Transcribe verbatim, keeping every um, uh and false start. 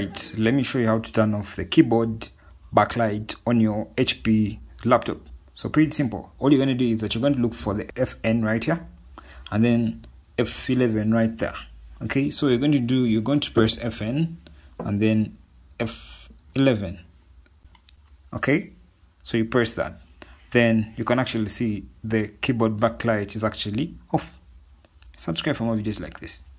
Alright, let me show you how to turn off the keyboard backlight on your H P laptop. So pretty simple. All you're going to do is that you're going to look for the F N right here and then F eleven right there. Okay, so you're going to do, you're going to press F N and then F eleven. Okay, so you press that. Then you can actually see the keyboard backlight is actually off. Subscribe for more videos like this.